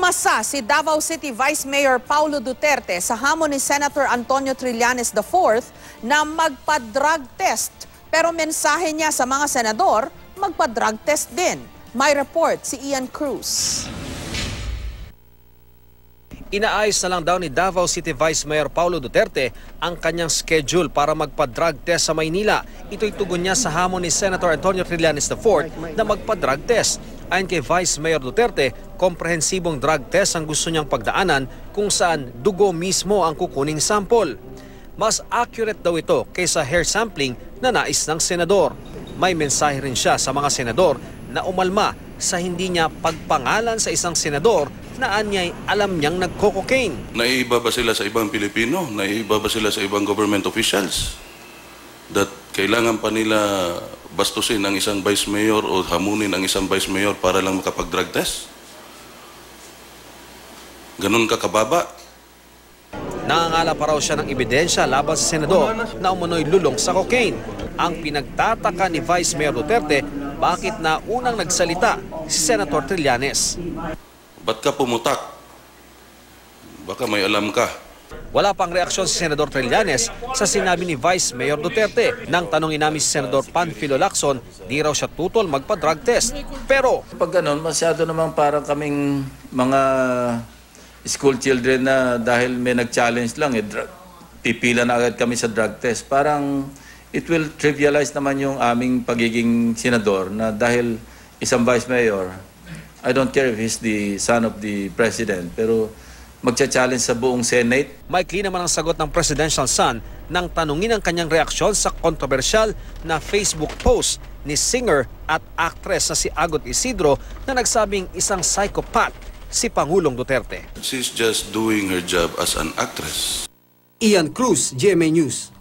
Kumasa si Davao City Vice Mayor Paolo Duterte sa hamon ni Senator Antonio Trillanes IV na magpa-drug test. Pero mensahe niya sa mga senador, magpa-drug test din. May report si Ian Cruz. Inaayos na lang daw ni Davao City Vice Mayor Paolo Duterte ang kanyang schedule para magpa-drug test sa Maynila. Ito'y tugon niya sa hamon ni Senator Antonio Trillanes IV na magpa-drug test. Ayon kay Vice Mayor Duterte, komprehensibong drug test ang gusto niyang pagdaanan kung saan dugo mismo ang kukuning sample. Mas accurate daw ito kaysa hair sampling na nais ng senador. May mensahe rin siya sa mga senador na umalma sa hindi niya pagpangalan sa isang senador na anyay alam niyang nagko-cocaine. Naiiba ba sila sa ibang Pilipino? Naiiba ba sila sa ibang government officials? That kailangan pa nila bastusin ang isang vice mayor o hamunin ang isang vice mayor para lang makapag-drug test? Ganun ka kababa? Nangangala pa raw siya ng ebidensya laban sa senador na umano'y lulong sa cocaine. Ang pinagtataka ni Vice Mayor Duterte, bakit na unang nagsalita si Senator Trillanes. Ba't ka pumutak? Baka may alam ka. Wala pang reaksyon si Senador Trillanes sa sinabi ni Vice Mayor Duterte. Nang tanongin namin si Senador Panfilo Lacson, di raw siya tutol magpa-drug test. Pero pag ganun, masyado naman parang kaming mga school children na dahil may nag-challenge lang, pipila na agad kami sa drug test. Parang it will trivialize naman yung aming pagiging senador na dahil isang vice mayor, I don't care if he's the son of the president, pero magcha-challenge sa buong Senate. maikli naman ang sagot ng presidential son nang tanungin ang kanyang reaksyon sa kontrobersyal na Facebook post ni singer at actress na si Agot Isidro na nagsabing isang psychopath si Pangulong Duterte. She's just doing her job as an actress. Ian Cruz, GMA News.